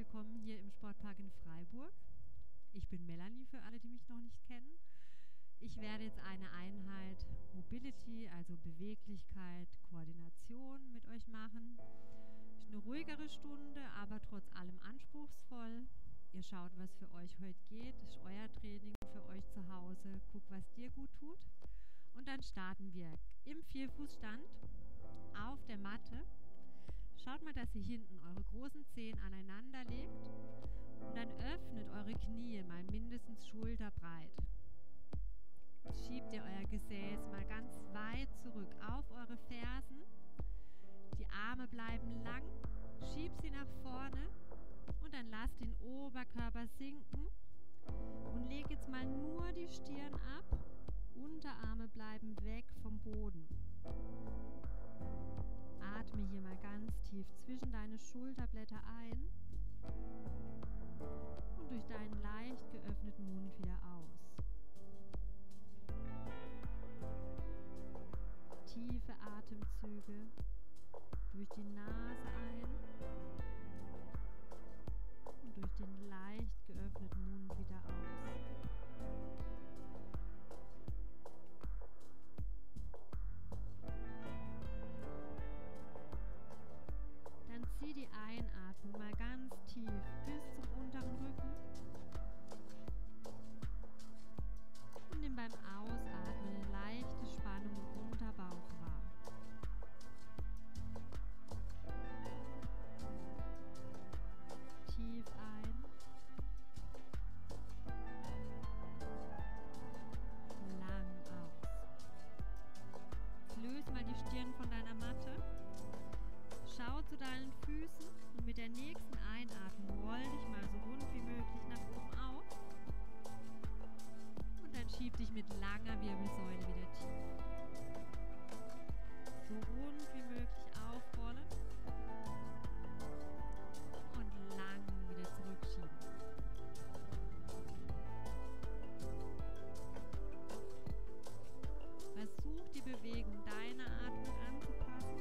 willkommen hier im Sportpark in Freiburg. Ich bin Melanie, für alle, die mich noch nicht kennen. Ich werde jetzt eine Einheit Mobility, also Beweglichkeit, Koordination mit euch machen. Ist eine ruhigere Stunde, aber trotz allem anspruchsvoll. Ihr schaut, was für euch heute geht. Das ist euer Training für euch zu Hause. Guckt, was dir gut tut. Und dann starten wir im Vierfußstand auf der Matte. Schaut mal, dass ihr hinten eure großen Zehen aneinander legt und dann öffnet eure Knie mal mindestens schulterbreit. Jetzt schiebt ihr euer Gesäß mal ganz weit zurück auf eure Fersen. Die Arme bleiben lang, schiebt sie nach vorne und dann lasst den Oberkörper sinken und legt jetzt mal nur die Stirn ab. Unterarme bleiben weg vom Boden. Atme hier mal ganz tief zwischen deine Schulterblätter ein und durch deinen leicht geöffneten Mund wieder aus. Tiefe Atemzüge durch die Nase ein und durch den leicht geöffneten Mund wieder aus. Zieh die Einatmung mal ganz tief bis zum unteren Rücken und nimm beim Ausatmen eine leichte Spannung im Unterbauch wahr. Tief ein, lang aus. Löse mal die Stirn von deiner Matte. Schau zu deinen Füßen und mit der nächsten Einatmung roll dich mal so rund wie möglich nach oben auf. Und dann schieb dich mit langer Wirbelsäule wieder tief. So rund wie möglich aufrollen und lang wieder zurückschieben. Versuch die Bewegung deiner Atmung anzupassen.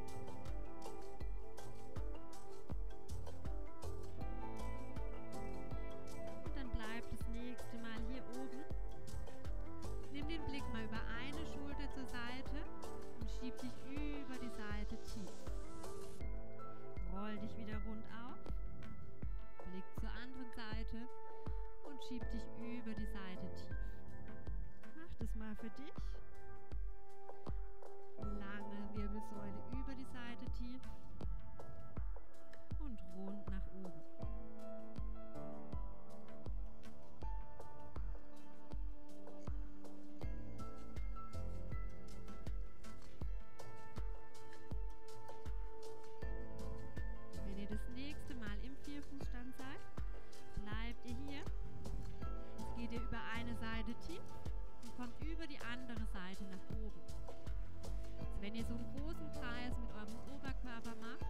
Nächste Mal hier oben. Nimm den Blick mal über eine Schulter zur Seite und schieb dich über die Seite tief. Roll dich wieder rund auf. Blick zur anderen Seite und schieb dich über die Seite tief. Mach das mal für dich. Lange Wirbelsäule über die Seite tief und rund nach oben. Das nächste Mal im Vierfußstand seid, bleibt ihr hier. Jetzt geht ihr über eine Seite tief und kommt über die andere Seite nach oben. Jetzt, wenn ihr so einen großen Kreis mit eurem Oberkörper macht,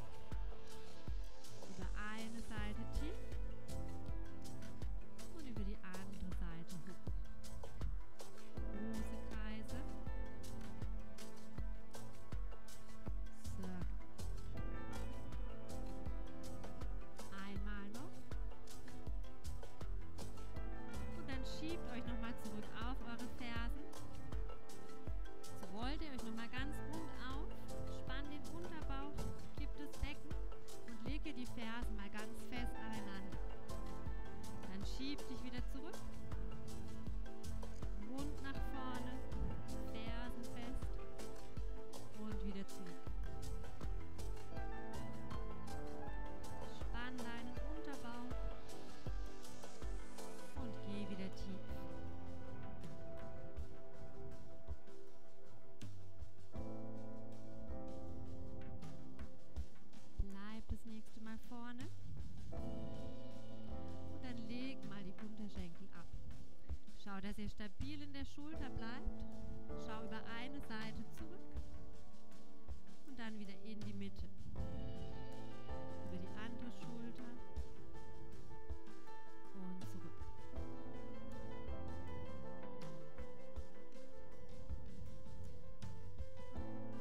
über eine Seite tief und über die andere Seite hoch. Große Kreise. Circle. Schiebt euch nochmal zurück auf eure Fersen. Jetzt rollt ihr euch nochmal ganz rund auf, spannt den Unterbauch, kippt das Becken und legt ihr die Fersen mal ganz fest aneinander. Dann schiebt dich wieder zurück, Mund nach vorne, Fersen fest und wieder zurück. Spann deinen Unterbauch. Geh wieder tief. Bleib das nächste Mal vorne. Und dann leg mal die Unterschenkel ab. Schau, dass ihr stabil in der Schulter bleibt. Schau über eine Seite zurück. Und dann wieder in die Mitte. Über die andere Schulter. Und zurück.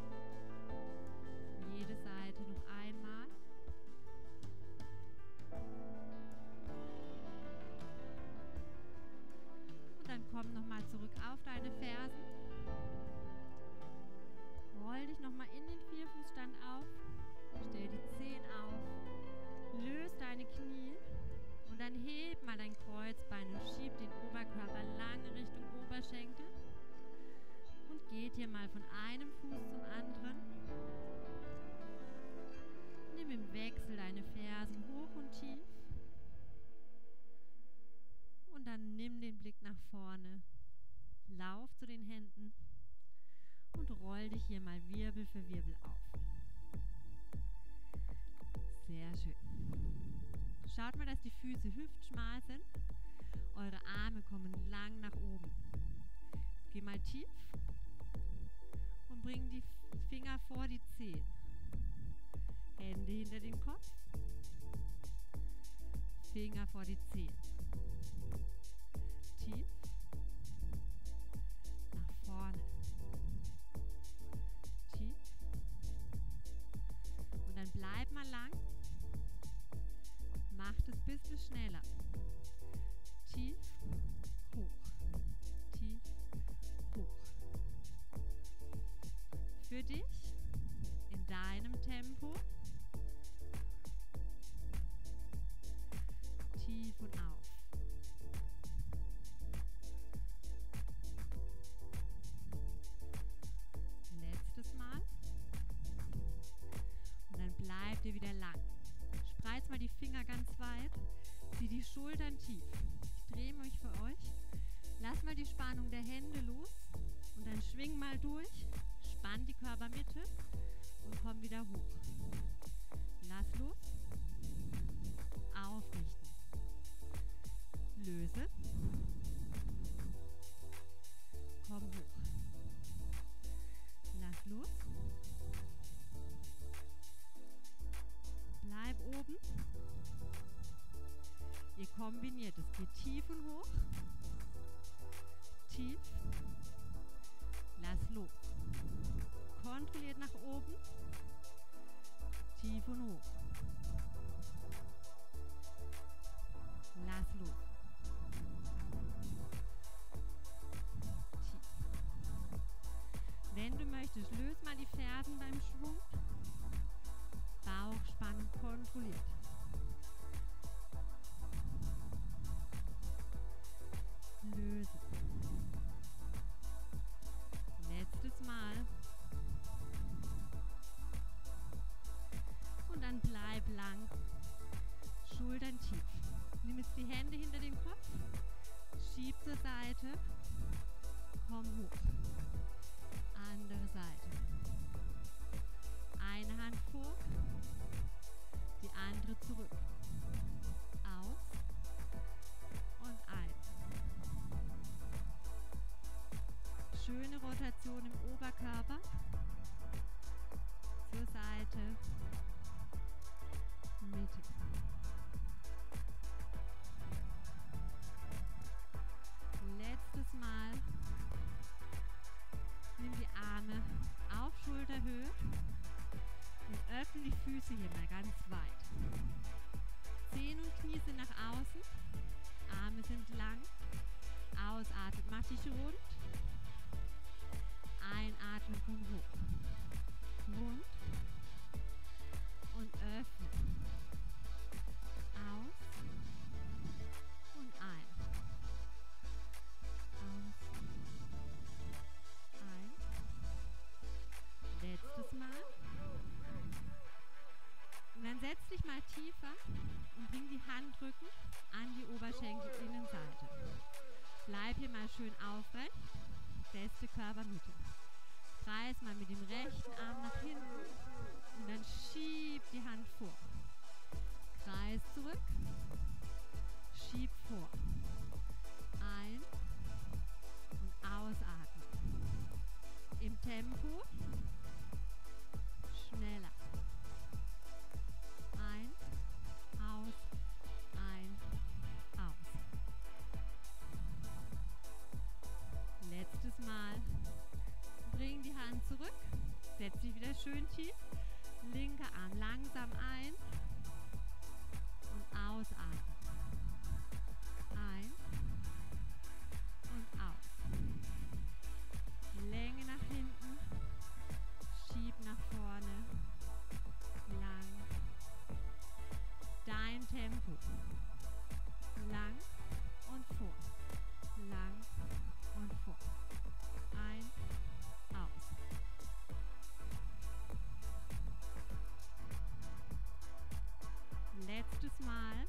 Jede Seite noch einmal. zurück auf deine Fersen. Roll dich nochmal in den Vierfußstand auf. Stell die Zehen auf. Löse deine Knie. Und dann heb mal dein Kreuzbein und schieb den Oberkörper lang Richtung Oberschenkel. Und geht hier mal von einem Fuß zum anderen. Nimm im Wechsel deine Fersen hoch und tief. Und dann nimm den Blick nach vorne. Lauf zu den Händen. Und roll dich hier mal Wirbel für Wirbel auf. Sehr schön. Schaut mal, dass die Füße hüftschmal sind. Eure Arme kommen lang nach oben. Geh mal tief und bring die Finger vor die Zehen. Hände hinter den Kopf. Finger vor die Zehen. Tief. Nach vorne. Tief. Und dann bleib mal lang. Macht es ein bisschen schneller. Tief, hoch. Tief, hoch. Für dich in deinem Tempo. Tief und auf. Letztes Mal. Und dann bleibt ihr wieder lang. Spreiz mal die Finger ganz weit. Zieh die Schultern tief. Ich drehe mich für euch. Lass mal die Spannung der Hände los. Und dann schwing mal durch. Spann die Körpermitte. Und komm wieder hoch. Lass los. Aufrichten. Löse. Komm hoch. Lass los. Bleib oben. Ihr kombiniert. Es geht tief und hoch. Tief. Lass los. Kontrolliert nach oben. Tief und hoch. Lass los. Tief. Wenn du möchtest, löse mal die Fersen beim Schwung. Bauchspannung kontrolliert. Löse. Letztes Mal. Und dann bleib lang. Schultern tief. Nimm jetzt die Hände hinter den Kopf. Schieb zur Seite. Komm hoch. Andere Seite. Eine Hand vor. Die andere zurück. Aus. Und ein. Schöne Rotation im Oberkörper. Zur Seite. Mitte. Letztes Mal. Nimm die Arme auf Schulterhöhe und öffne die Füße hier mal ganz weit. Zehen und Knie sind nach außen. Arme sind lang. Ausatmen, mach dich rund. Einatmen, komm hoch. Rund. Und öffnen. Aus. Und ein. Aus. Ein. Letztes Mal. Und dann setz dich mal tiefer und bring die Handrücken an die Oberschenkelinnenseite. Bleib hier mal schön aufrecht. Feste Körpermitte. Kreis mal mit dem rechten Arm nach hinten und dann schieb die Hand vor. Kreis zurück. Schieb vor. Ein und ausatmen. Im Tempo. Schneller. Ein, aus, ein, aus. Letztes Mal. Bring die Hand zurück. Setz dich wieder schön tief. Linker Arm langsam ein. Und ausatmen. Ein und aus. gut. Lang und vor. Lang und vor. Ein, aus. Letztes Mal.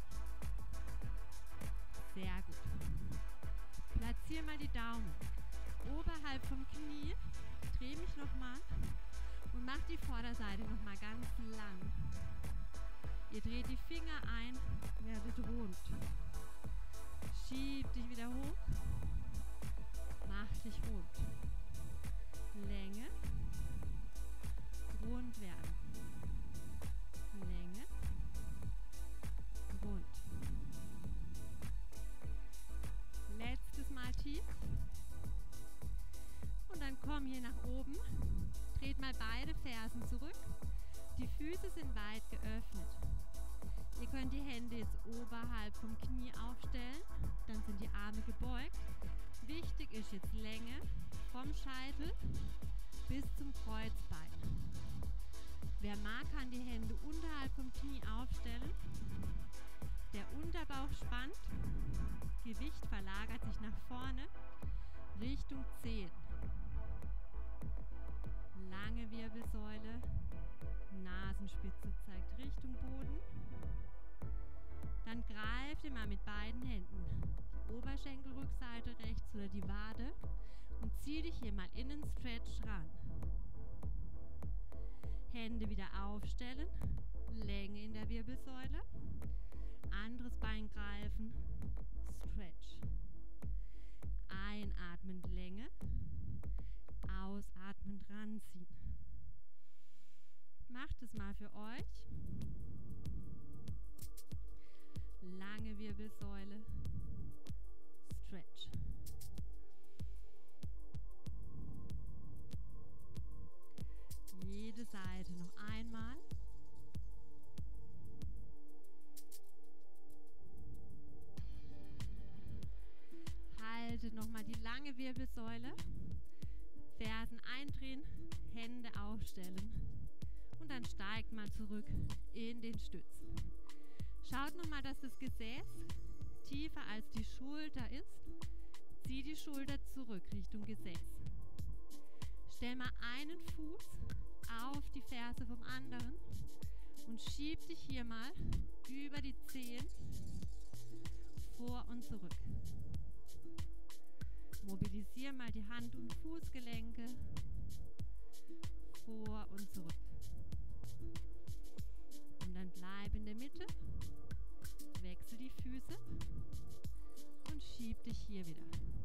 Sehr gut. Platziere mal die Daumen oberhalb vom Knie. Drehe mich nochmal und mach die Vorderseite nochmal ganz lang. Ihr dreht die Finger ein, werdet rund. Schieb dich wieder hoch. Mach dich rund. Länge. Rund werden. Länge. Rund. Letztes Mal tief. Und dann komm hier nach oben. Dreht mal beide Fersen zurück. Die Füße sind weit geöffnet. Ihr könnt die Hände jetzt oberhalb vom Knie aufstellen. Dann sind die Arme gebeugt. Wichtig ist jetzt Länge vom Scheitel bis zum Kreuzbein. Wer mag, kann die Hände unterhalb vom Knie aufstellen. Der Unterbauch spannt. Gewicht verlagert sich nach vorne Richtung Zehen. Lange Wirbelsäule. Nasenspitze zeigt Richtung Boden. Dann greift ihr mal mit beiden Händen die Oberschenkelrückseite rechts oder die Wade und zieh dich hier mal in den Stretch ran. Hände wieder aufstellen, Länge in der Wirbelsäule, anderes Bein greifen, Stretch. Einatmend Länge, ausatmend ranziehen. Macht es mal für euch. Lange Wirbelsäule, Stretch. Jede Seite noch einmal. Haltet nochmal die lange Wirbelsäule. Fersen eindrehen, Hände aufstellen. Und dann steigt mal zurück in den Stütz. Schaut nochmal, dass das Gesäß tiefer als die Schulter ist. Zieh die Schulter zurück Richtung Gesäß. Stell mal einen Fuß auf die Ferse vom anderen und schieb dich hier mal über die Zehen vor und zurück. Mobilisiere mal die Hand- und Fußgelenke vor und zurück. Und dann bleib in der Mitte. Wechsel die Füße und schieb dich hier wieder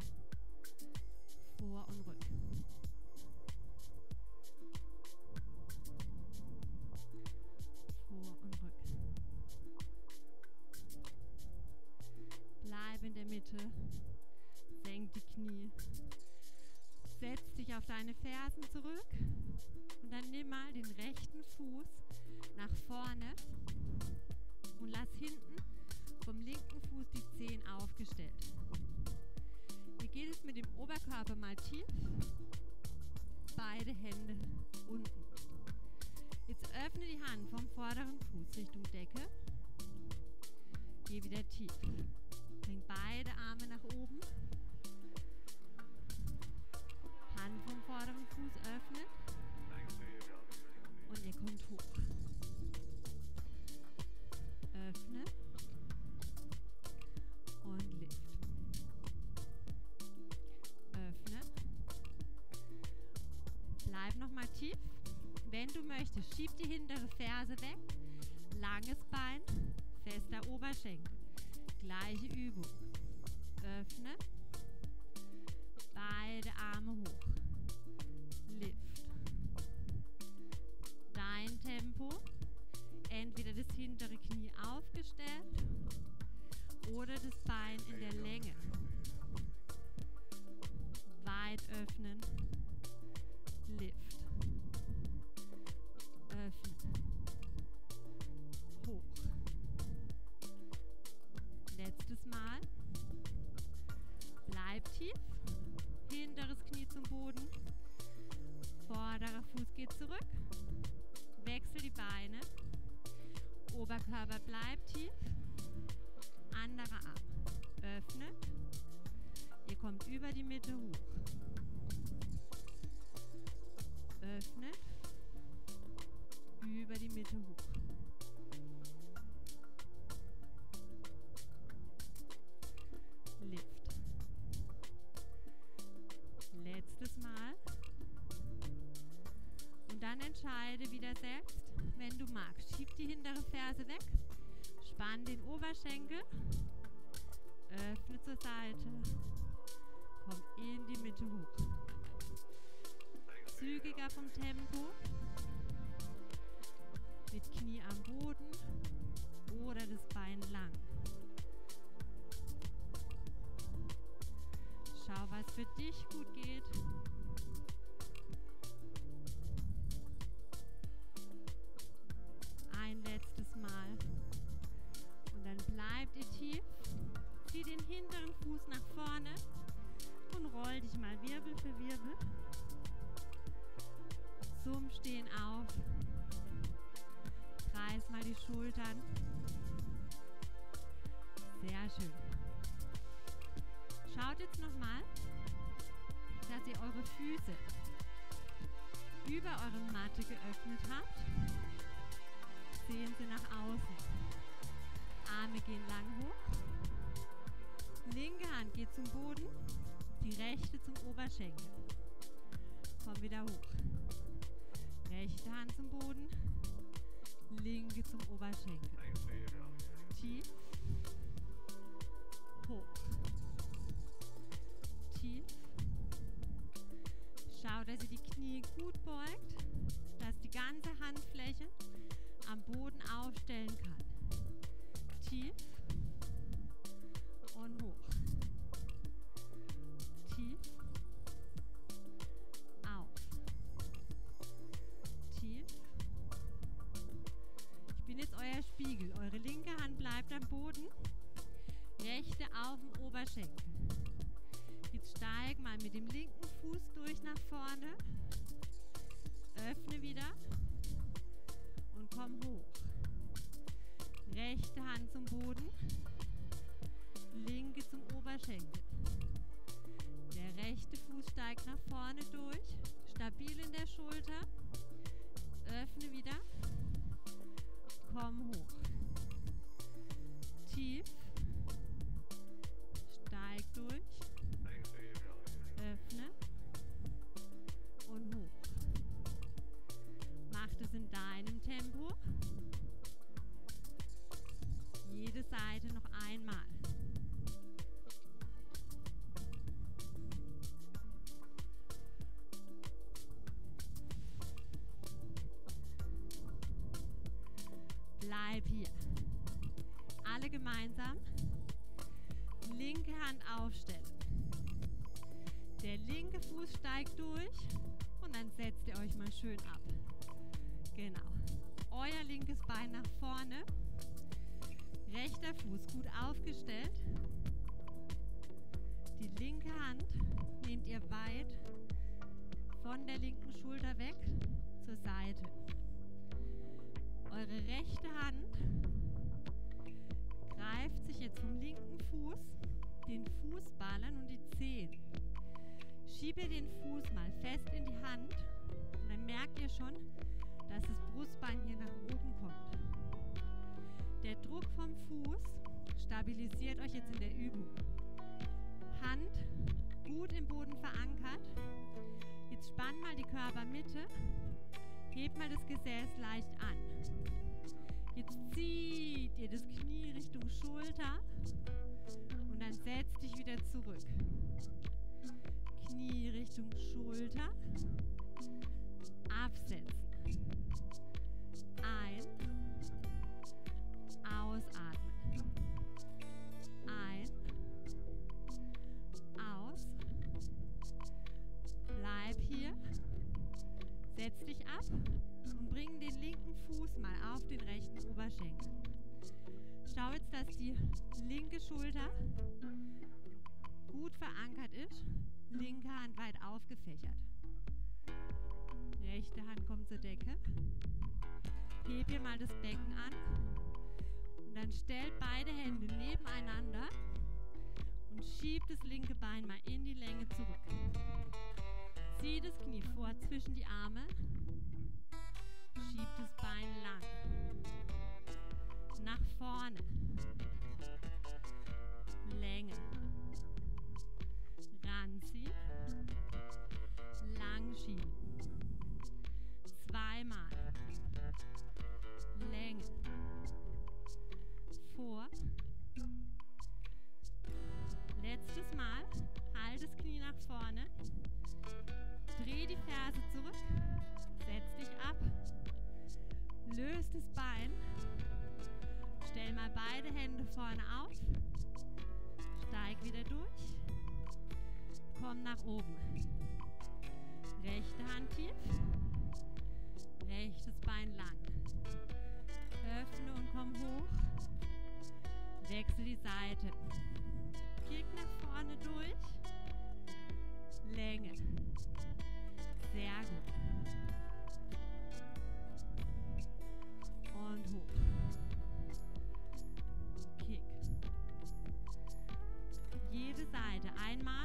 vor und rück. Vor und rück. Bleib in der Mitte. Senk die Knie. Setz dich auf deine Fersen zurück und dann nimm mal den rechten Fuß nach vorne und lass hinten vom linken Fuß die Zehen aufgestellt. Hier geht es mit dem Oberkörper mal tief. Beide Hände unten. Jetzt öffne die Hand vom vorderen Fuß Richtung Decke. Geh wieder tief. Bring beide Arme nach oben. Hand vom vorderen Fuß öffnen. Und ihr kommt hoch. Öffne. Und lift. Öffne. Bleib nochmal tief. Wenn du möchtest, schieb die hintere Ferse weg. Langes Bein, fester Oberschenkel. Gleiche Übung. Öffne. Beide Arme hoch. Lift. Dein Tempo. Entweder das hintere Knie aufgestellt oder das Bein in der Länge. Weit öffnen. Lift. Öffnen. Hoch. Letztes Mal. Bleib tief. Hinteres Knie zum Boden. Vorderer Fuß geht zurück. Wechsel die Beine. Oberkörper bleibt tief. Anderer Arm. Öffnet. Ihr kommt über die Mitte hoch. Öffnet. Über die Mitte hoch. Lift. Letztes Mal. Und dann entscheide wieder selbst, wenn du magst. Schieb die hintere Ferse weg. Spann den Oberschenkel. Öffne zur Seite. Komm in die Mitte hoch. Zügiger vom Tempo. Mit Knie am Boden oder das Bein lang. Schau, was für dich gut geht. Ein letztes Mal. Und dann bleibt ihr tief. Zieh den hinteren Fuß nach vorne und roll dich mal Wirbel für Wirbel. Zum Stehen auf. Kreis mal die Schultern. Sehr schön. Schaut jetzt nochmal, dass ihr eure Füße über eure Matte geöffnet habt. Zehen sie nach außen. Arme gehen lang hoch. Linke Hand geht zum Boden, die rechte zum Oberschenkel. Komm wieder hoch. Rechte Hand zum Boden, linke zum Oberschenkel. Tief, hoch, tief. Schau, dass ihr die Knie gut beugt, dass die ganze Handfläche am Boden aufstellen kann. Tief und hoch. Tief, auf. Tief. Ich bin jetzt euer Spiegel. Eure linke Hand bleibt am Boden, rechte auf dem Oberschenkel. Jetzt steig mal mit dem linken Fuß durch nach vorne. Öffne wieder und komm hoch. Rechte Hand zum Boden, linke zum Oberschenkel. Der rechte Fuß steigt nach vorne durch, stabil in der Schulter. Öffne wieder, komm hoch. Tief, steig durch, öffne und hoch. Mach das in deinem Tempo. Jede Seite noch einmal. Bleib hier. Alle gemeinsam. Linke Hand aufstellen. Der linke Fuß steigt durch und dann setzt ihr euch mal schön ab. Genau. Euer linkes Bein nach vorne. Rechter Fuß gut aufgestellt. Die linke Hand nehmt ihr weit von der linken Schulter weg zur Seite. Eure rechte Hand greift sich jetzt vom linken Fuß den Fußballen und die Zehen. Schiebe den Fuß mal fest in die Hand und dann merkt ihr schon, dass das Brustbein hier nach oben kommt. Der Druck vom Fuß stabilisiert euch jetzt in der Übung. Hand gut im Boden verankert. Jetzt spann mal die Körpermitte. Hebt mal das Gesäß leicht an. Jetzt zieht ihr das Knie Richtung Schulter und dann setzt dich wieder zurück. Knie Richtung Schulter. Absetzen. Ein. Ausatmen. Ein. Aus. Bleib hier. Setz dich ab und bring den linken Fuß mal auf den rechten Oberschenkel. Schau jetzt, dass die linke Schulter gut verankert ist. Linke Hand weit aufgefächert. Rechte Hand kommt zur Decke. Heb hier mal das Becken an. Und dann Dann stellt beide Hände nebeneinander und schiebt das linke Bein mal in die Länge zurück. Zieht das Knie vor zwischen die Arme, schiebt das Bein lang, nach vorne, Länge, ranziehen, lang schieben, zweimal, Länge, vor, letztes Mal, halt das Knie nach vorne, dreh die Ferse zurück, setz dich ab, löst das Bein, stell mal beide Hände vorne auf, steig wieder durch, komm nach oben, rechte Hand tief, rechtes Bein lang, öffne und komm hoch, wechsel die Seite, kick nach vorne durch, Länge, sehr gut, und hoch, kick, jede Seite einmal,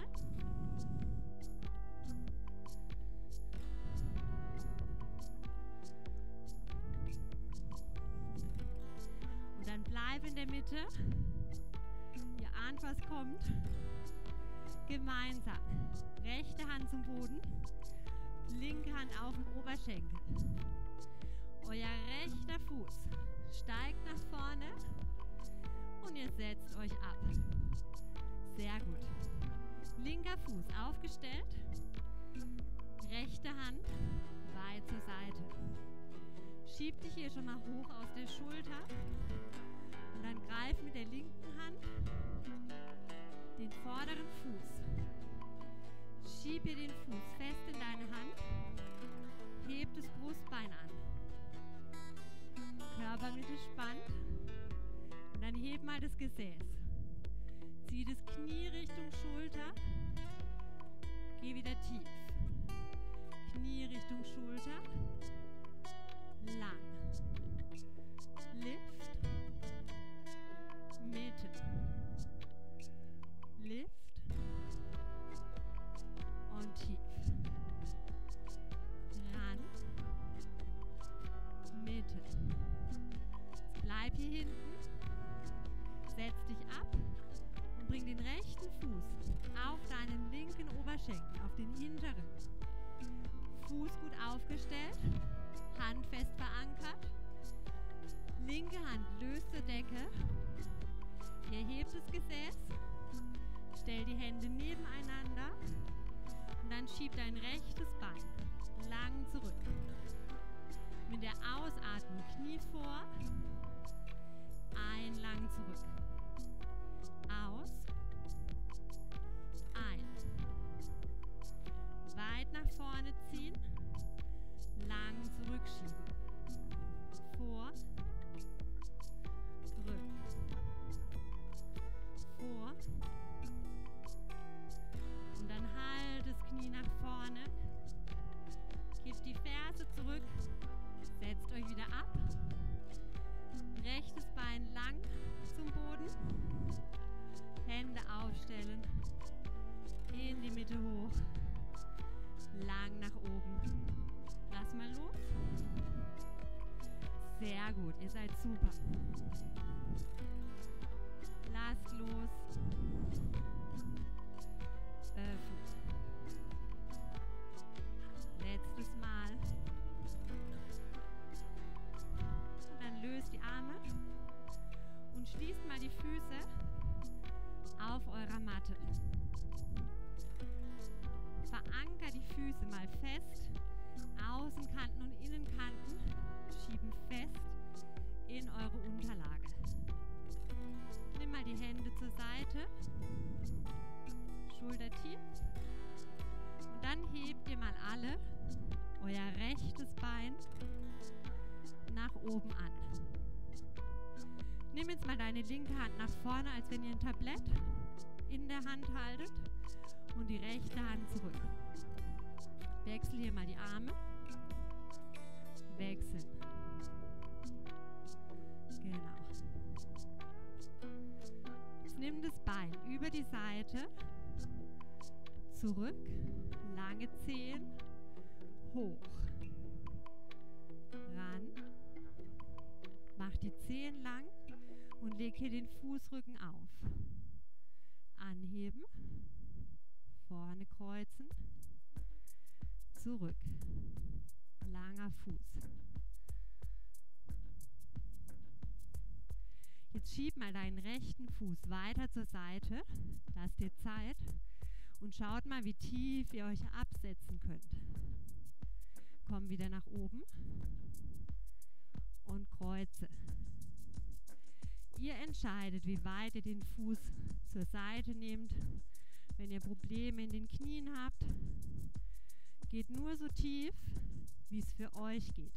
und dann bleib in der Mitte, ihr ahnt, was kommt, gemeinsam, rechte Hand zum Boden, linke Hand auf den Oberschenkel, euer rechter Fuß steigt nach vorne und ihr setzt euch ab, sehr gut, linker Fuß aufgestellt, rechte Hand weit zur Seite, schieb dich hier schon mal hoch aus der Schulter und dann greif mit der linken Hand den vorderen Fuß, schieb ihr den Fuß fest in deine Hand, heb das Brustbein an, Körpermitte spannt und dann heb mal das Gesäß, zieh das Knie Richtung Schulter, geh wieder tief, Knie Richtung Schulter, lang, Lift, Mitte, Lift und tief, ran, Mitte, jetzt bleib hier hinten, setz dich ab und bring den rechten Fuß auf deinen linken Oberschenkel, auf den hinteren, Fuß gut aufgestellt, Hand fest verankert, linke Hand löst zur Decke, ihr hebt das Gesäß, stell die Hände nebeneinander und dann schieb dein rechtes Bein lang zurück. Mit der Ausatmung Knie vor, ein, lang zurück, aus, ein, weit nach vorne ziehen, lang zurückschieben, vor, zurück, vor und dann halt das Knie nach vorne, gebt die Ferse zurück, setzt euch wieder ab, rechtes Bein lang zum Boden, Hände aufstellen, in die Mitte hoch, lang nach oben, lass mal los, sehr gut, ihr seid super, lasst los, öffnet, letztes Mal und dann löst die Arme und schließt mal die Füße auf eurer Matte. Verankert die Füße mal fest, Außenkanten und Innenkanten schieben fest in eure Unterlage. Nimm mal die Hände zur Seite, Schulter tief und dann hebt ihr mal alle euer rechtes Bein nach oben an. Nimm jetzt mal deine linke Hand nach vorne, als wenn ihr ein Tablett in der Hand haltet und die rechte Hand zurück. Wechsel hier mal die Arme. Wechseln. Genau. nimm das Bein über die Seite, zurück, lange Zehen, hoch, ran, mach die Zehen lang und leg hier den Fußrücken auf. Anheben, vorne kreuzen, zurück, langer Fuß. Jetzt schieb mal deinen rechten Fuß weiter zur Seite, lass dir Zeit und schaut mal, wie tief ihr euch absetzen könnt. Komm wieder nach oben und kreuze. Ihr entscheidet, wie weit ihr den Fuß zur Seite nehmt. Wenn ihr Probleme in den Knien habt, geht nur so tief, wie es für euch geht.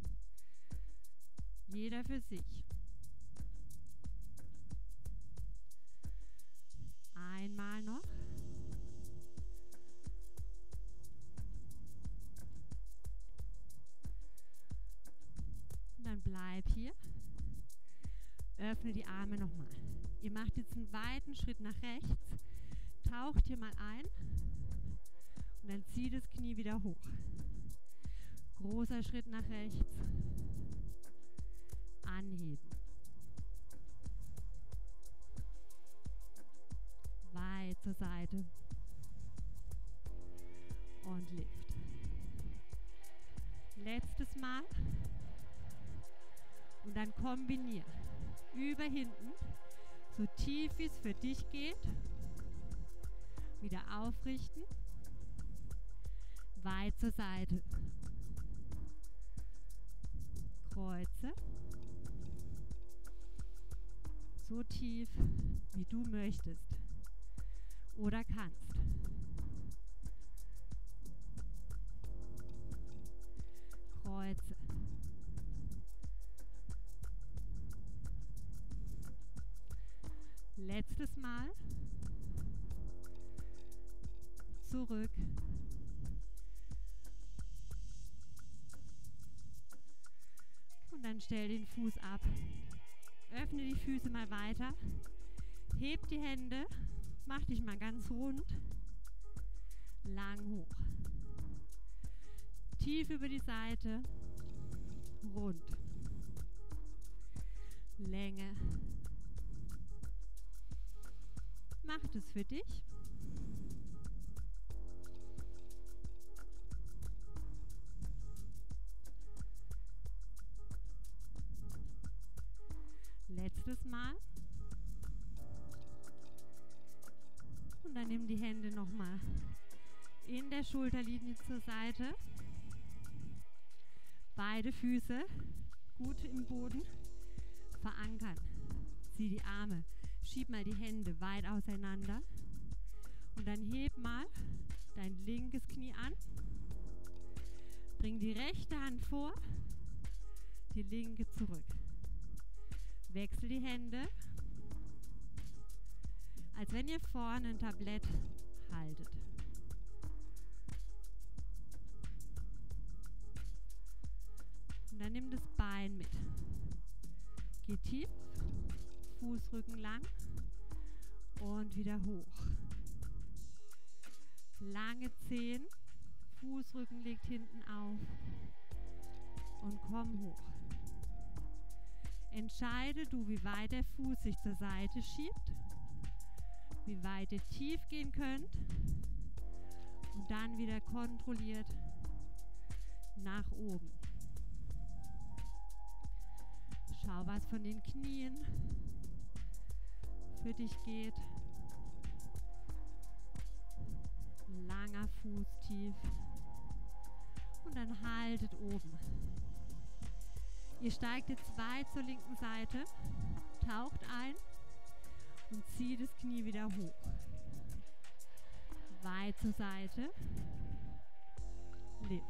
Jeder für sich. Einmal noch. Und dann bleib hier. Öffne die Arme nochmal. Ihr macht jetzt einen weiten Schritt nach rechts. Taucht hier mal ein. Und dann zieht das Knie wieder hoch. Großer Schritt nach rechts. Anheben. Weit zur Seite. Und Lift. Letztes Mal. Und dann kombinier. Über hinten. So tief wie es für dich geht. Wieder aufrichten. Weit zur Seite. Kreuze. So tief, wie du möchtest. Oder kannst. Kreuze. Letztes Mal. Zurück. Und dann stell den Fuß ab. Öffne die Füße mal weiter. Heb die Hände. Mach dich mal ganz rund. Lang hoch. Tief über die Seite. Rund. Länge. Mach es für dich. Letztes Mal. Und dann nimm die Hände nochmal in der Schulterlinie zur Seite. Beide Füße gut im Boden verankern. Zieh die Arme, schieb mal die Hände weit auseinander. Und dann heb mal dein linkes Knie an. Bring die rechte Hand vor, die linke zurück. Wechsel die Hände, als wenn ihr vorne ein Tablett haltet. Und dann nimm das Bein mit. Geh tief, Fußrücken lang und wieder hoch. Lange Zehen, Fußrücken liegt hinten auf und komm hoch. Entscheide du, wie weit der Fuß sich zur Seite schiebt, wie weit ihr tief gehen könnt und dann wieder kontrolliert nach oben. Schau, was von den Knien für dich geht. Langer Fuß tief und dann haltet oben. Ihr steigt jetzt weit zur linken Seite, taucht ein und zieht das Knie wieder hoch. Weit zur Seite, Lift.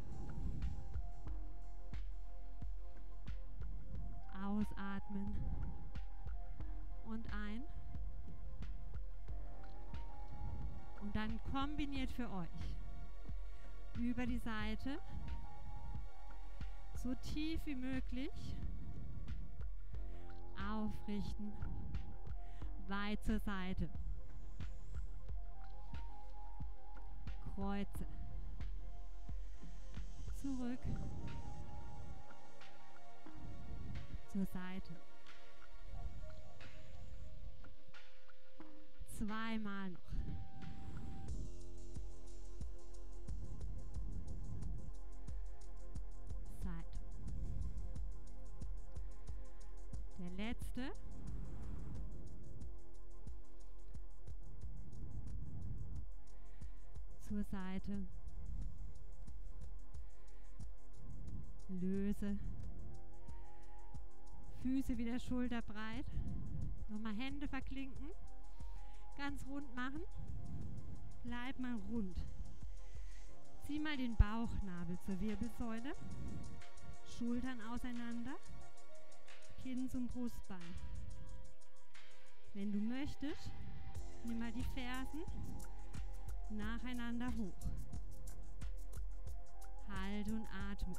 Ausatmen und ein. Und dann kombiniert für euch über die Seite, so tief wie möglich, aufrichten, Weit zur Seite. Kreuze. Zurück. Zur Seite. Zweimal noch. Seite. Der letzte. Zur Seite. Löse. Füße wieder schulterbreit. Nochmal Hände verklinken. Ganz rund machen. Bleib mal rund. Zieh mal den Bauchnabel zur Wirbelsäule. Schultern auseinander. Kinn zum Brustbein. Wenn du möchtest, nimm mal die Fersen nacheinander hoch. Halte und atme.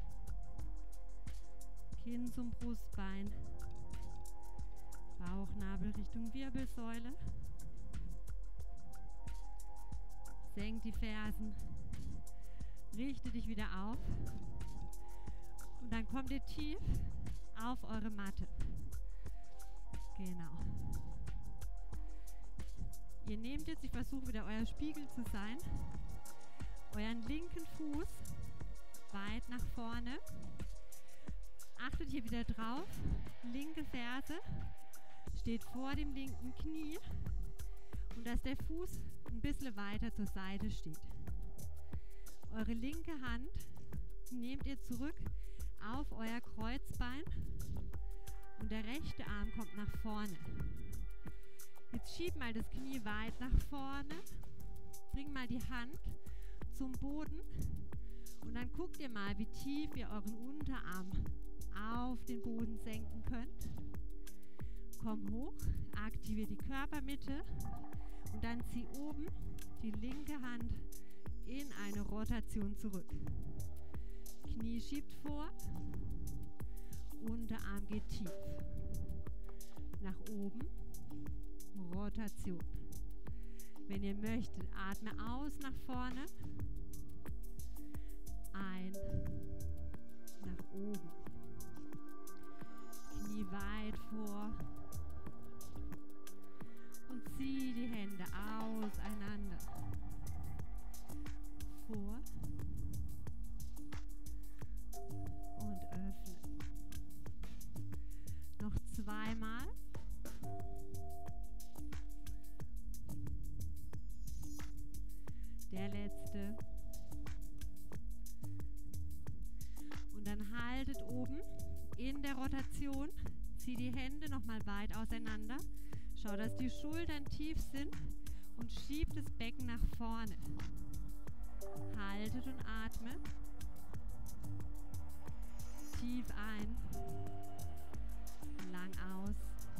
Kinn zum Brustbein. Bauchnabel Richtung Wirbelsäule. Senk die Fersen. Richte dich wieder auf. Und dann kommt ihr tief auf eure Matte. Genau. Ihr nehmt jetzt, ich versuche wieder euer Spiegel zu sein, euren linken Fuß weit nach vorne. Achtet hier wieder drauf. Linke Ferse steht vor dem linken Knie und dass der Fuß ein bisschen weiter zur Seite steht. Eure linke Hand nehmt ihr zurück auf euer Kreuzbein und der rechte Arm kommt nach vorne. Jetzt schieb mal das Knie weit nach vorne, bring mal die Hand zum Boden und dann guckt ihr mal, wie tief ihr euren Unterarm auf den Boden senken könnt. Komm hoch, aktiviere die Körpermitte und dann zieh oben die linke Hand in eine Rotation zurück. Knie schiebt vor, Unterarm geht tief. Nach oben, Rotation. Wenn ihr möchtet, atme aus nach vorne. Ein, nach oben. Knie weit vor. Und zieh die Hände auseinander. Vor. Und öffne. Noch zweimal. Der letzte. Und dann haltet oben in der Rotation. Zieh die Hände nochmal weit auseinander. Schau, dass die Schultern tief sind und schiebt das Becken nach vorne. Haltet und atmet. Tief ein. Lang aus.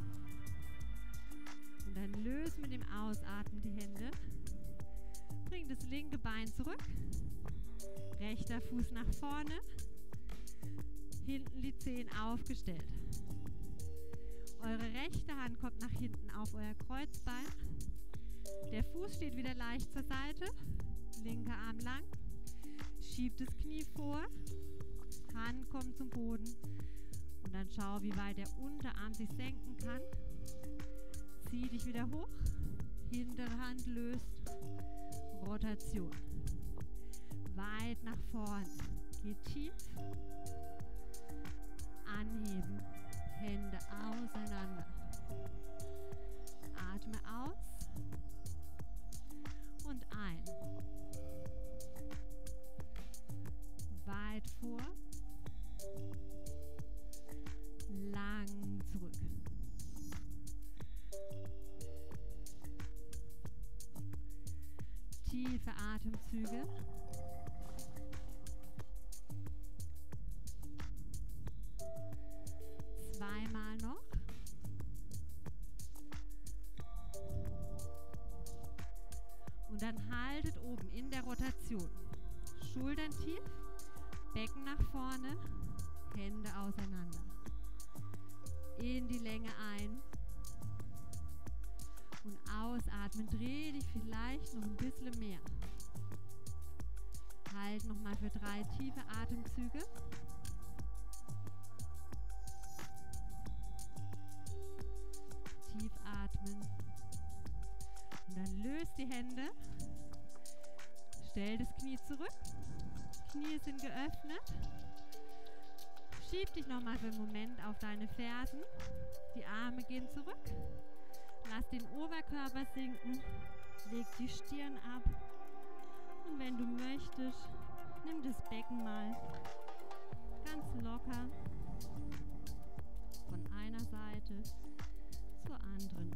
Und dann löst mit dem Ausatmen die Hände. Bring das linke Bein zurück. Rechter Fuß nach vorne. Hinten die Zehen aufgestellt. Eure rechte Hand kommt nach hinten auf euer Kreuzbein. Der Fuß steht wieder leicht zur Seite. Linker Arm lang. Schiebt das Knie vor. Hand kommt zum Boden. Und dann schau, wie weit der Unterarm sich senken kann. Zieh dich wieder hoch. Hintere Hand löst. Rotation. Weit nach vorn. Geht tief. Anheben. Hände auseinander. Atme aus. Und ein. Weit vor. Lang zurück. Tiefe Atemzüge. Zweimal noch. Und dann haltet oben in der Rotation. Schultern tief, Becken nach vorne, Hände auseinander. In die Länge ein. Und ausatmen, dreh dich vielleicht noch ein bisschen mehr. Halt nochmal für 3 tiefe Atemzüge. Tief atmen. Und dann löst die Hände. Stell das Knie zurück. Knie sind geöffnet. Schieb dich nochmal für einen Moment auf deine Fersen. Die Arme gehen zurück. Lass den Oberkörper sinken. Leg die Stirn ab. Und wenn du möchtest, nimm das Becken mal ganz locker von einer Seite zur anderen.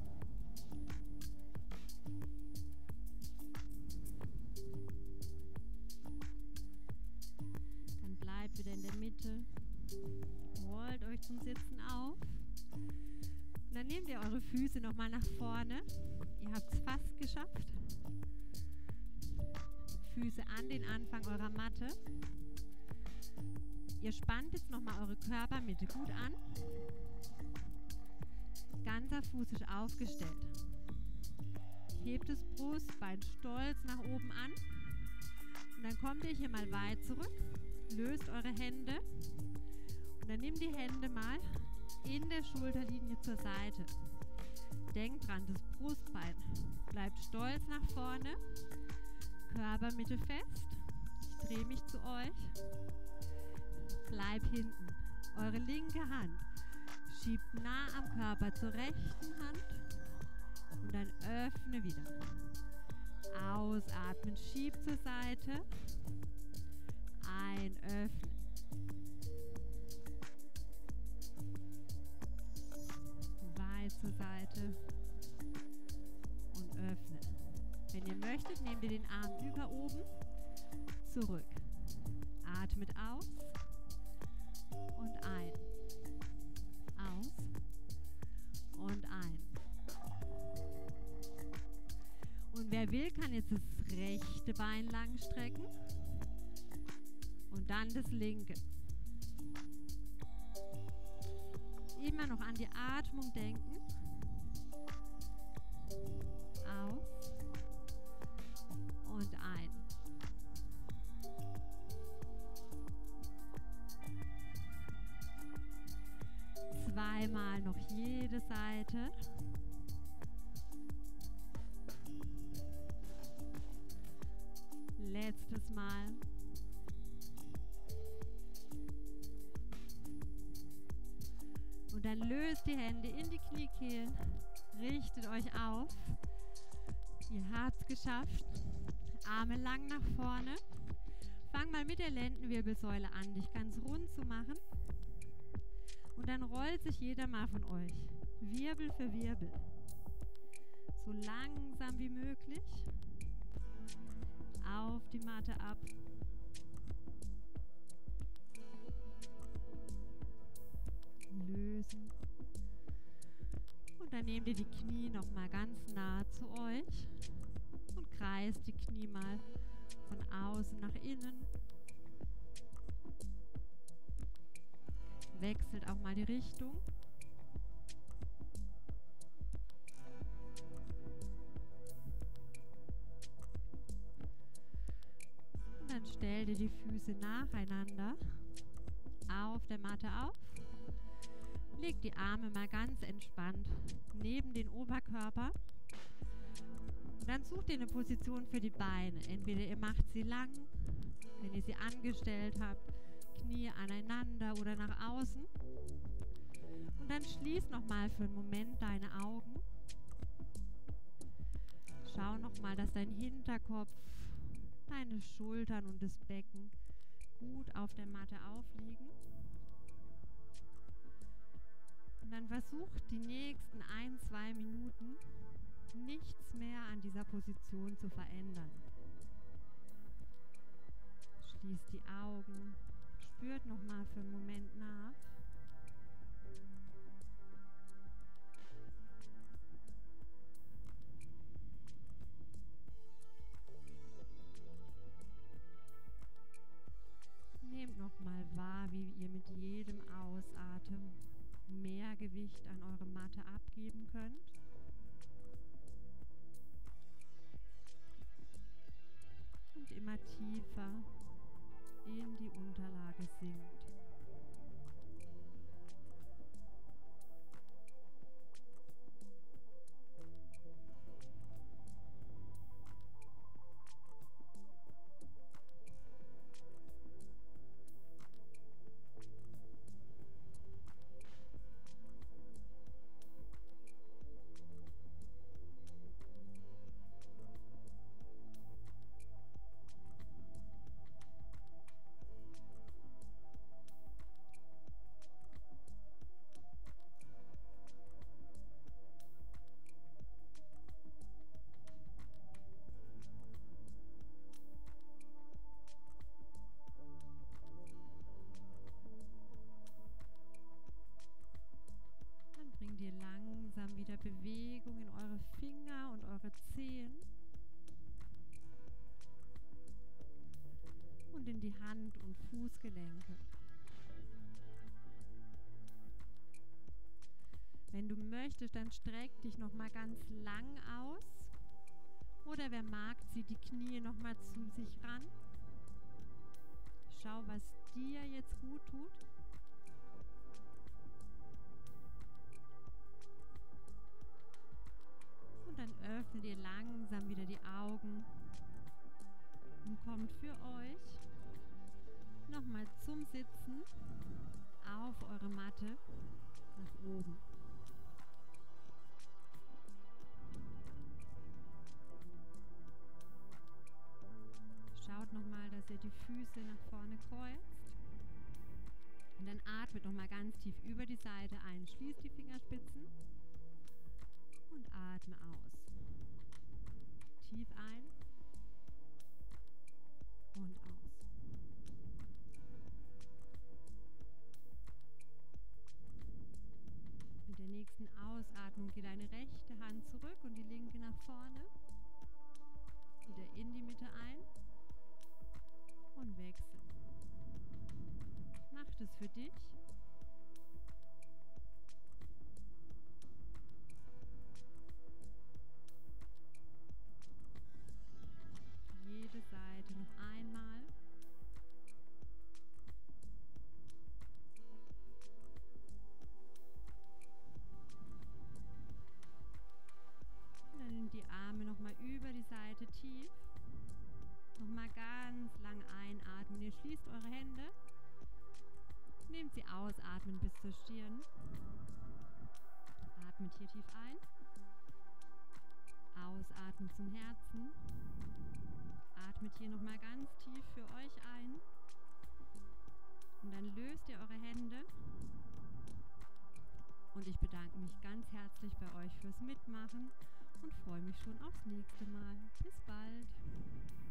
Dann bleibt wieder in der Mitte. Rollt euch zum Sitzen auf. Und dann nehmt ihr eure Füße nochmal nach vorne. Ihr habt es fast geschafft. Füße an den Anfang eurer Matte. Ihr spannt jetzt nochmal eure Körpermitte gut an. Ganzer Fuß ist aufgestellt. Hebt das Brustbein stolz nach oben an. Und dann kommt ihr hier mal weit zurück. Löst eure Hände. Und dann nehmt die Hände mal in der Schulterlinie zur Seite. Denkt dran, das Brustbein bleibt stolz nach vorne. Körpermitte fest. Ich drehe mich zu euch. Bleib hinten. Eure linke Hand schiebt nah am Körper zur rechten Hand. Und dann öffne wieder. Ausatmen, schieb zur Seite. Einöffnen. Weit zur Seite. Und öffnen. Wenn ihr möchtet, nehmt ihr den Arm über oben. Zurück. Atmet aus. Und ein. Aus. Und ein. Und wer will, kann jetzt das rechte Bein lang strecken. Und dann das linke. Immer noch an die Atmung denken. Aus. Und ein. Zweimal noch jede Seite. Letztes Mal. Und dann löst die Hände in die Kniekehlen. Richtet euch auf. Ihr habt es geschafft. Arme lang nach vorne. Fang mal mit der Lendenwirbelsäule an, dich ganz rund zu machen. Und dann rollt sich jeder mal von euch, Wirbel für Wirbel, so langsam wie möglich, auf die Matte ab. Lösen. Und dann nehmt ihr die Knie nochmal ganz nah zu euch und kreist die Knie mal von außen nach innen. Wechselt auch mal die Richtung. Und dann stellt ihr die Füße nacheinander auf der Matte auf. Legt die Arme mal ganz entspannt neben den Oberkörper. Und dann sucht ihr eine Position für die Beine. Entweder ihr macht sie lang, wenn ihr sie angestellt habt, Knie aneinander oder nach außen. Und dann schließ nochmal für einen Moment deine Augen. Schau nochmal, dass dein Hinterkopf, deine Schultern und das Becken gut auf der Matte aufliegen. Und dann versuch die nächsten 1-2 Minuten nichts mehr an dieser Position zu verändern. Schließt die Augen. Spürt nochmal für einen Moment nach. Nehmt nochmal wahr, wie ihr mit jedem Ausatmen mehr Gewicht an eure Matte abgeben könnt. immer tiefer in die Unterlage sinkt. Bringt ihr langsam wieder Bewegung in eure Finger und eure Zehen und in die Hand- und Fußgelenke. Wenn du möchtest, dann streck dich noch mal ganz lang aus oder wer mag, zieh die Knie noch mal zu sich ran. Schau, was dir jetzt gut tut. Dann öffnet ihr langsam wieder die Augen und kommt für euch nochmal zum Sitzen auf eure Matte nach oben. Schaut nochmal, dass ihr die Füße nach vorne kreuzt. Und dann atmet nochmal ganz tief über die Seite ein. Schließt die Fingerspitzen. Und atme aus. Tief ein und aus. Mit der nächsten Ausatmung geht deine rechte Hand zurück und die linke nach vorne. Wieder in die Mitte ein und wechseln. Macht es für dich. Jede Seite noch einmal. Und dann nimmt die Arme nochmal über die Seite tief. Nochmal ganz lang einatmen. Ihr schließt eure Hände. Nehmt sie ausatmen bis zur Stirn. Atmet hier tief ein. Ausatmen zum Herzen. Atmet hier nochmal ganz tief für euch ein. Und dann löst ihr eure Hände. Und ich bedanke mich ganz herzlich bei euch fürs Mitmachen und freue mich schon aufs nächste Mal. Bis bald.